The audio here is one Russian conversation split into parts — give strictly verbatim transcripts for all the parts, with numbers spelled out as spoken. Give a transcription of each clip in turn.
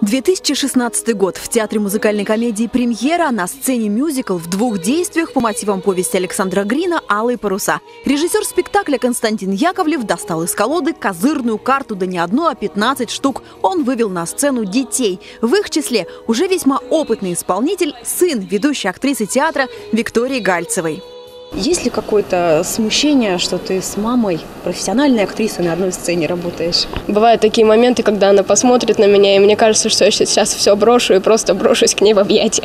две тысячи шестнадцатый год. В Театре музыкальной комедии «Премьера» на сцене мюзикл в двух действиях по мотивам повести Александра Грина «Алые паруса». Режиссер спектакля Константин Яковлев достал из колоды козырную карту, да не одну, а пятнадцать штук. Он вывел на сцену детей. В их числе уже весьма опытный исполнитель, сын ведущей актрисы театра Виктории Гальцевой. Есть ли какое-то смущение, что ты с мамой, профессиональной актрисой, на одной сцене работаешь? Бывают такие моменты, когда она посмотрит на меня, и мне кажется, что я сейчас все брошу и просто брошусь к ней в объятия.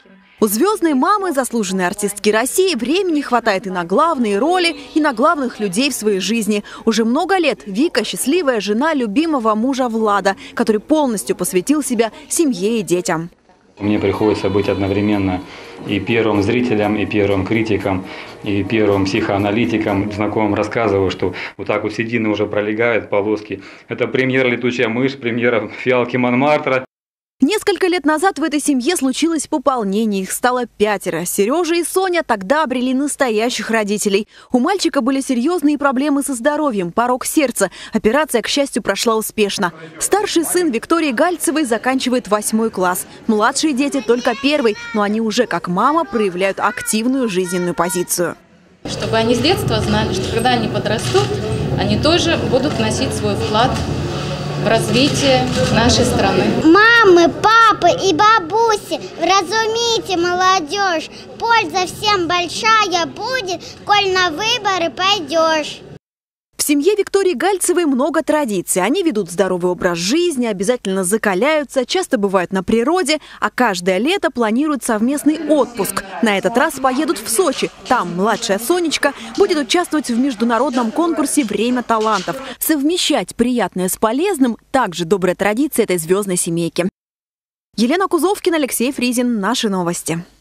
У звездной мамы, заслуженной артистки России, времени хватает и на главные роли, и на главных людей в своей жизни. Уже много лет Вика – счастливая жена любимого мужа Влада, который полностью посвятил себя семье и детям. Мне приходится быть одновременно и первым зрителем, и первым критиком, и первым психоаналитиком. Знакомым рассказываю, что вот так вот седины уже пролегают полоски. Это премьера «Летучая мышь», премьера «Фиалки Монмартра». Несколько лет назад в этой семье случилось пополнение. Их стало пятеро. Сережа и Соня тогда обрели настоящих родителей. У мальчика были серьезные проблемы со здоровьем, порок сердца. Операция, к счастью, прошла успешно. Старший сын Виктории Гальцевой заканчивает восьмой класс. Младшие дети только первый, но они уже, как мама, проявляют активную жизненную позицию. Чтобы они с детства знали, что когда они подрастут, они тоже будут вносить свой вклад в развитие нашей страны. Мамы, папы и бабуси, вразумите молодежь. Польза всем большая будет, коль на выборы пойдешь. В семье Виктории Гальцевой много традиций. Они ведут здоровый образ жизни, обязательно закаляются, часто бывают на природе, а каждое лето планируют совместный отпуск. На этот раз поедут в Сочи. Там младшая Сонечка будет участвовать в международном конкурсе «Время талантов». Совмещать приятное с полезным – также добрая традиция этой звездной семейки. Елена Кузовкина, Алексей Фризин. Наши новости.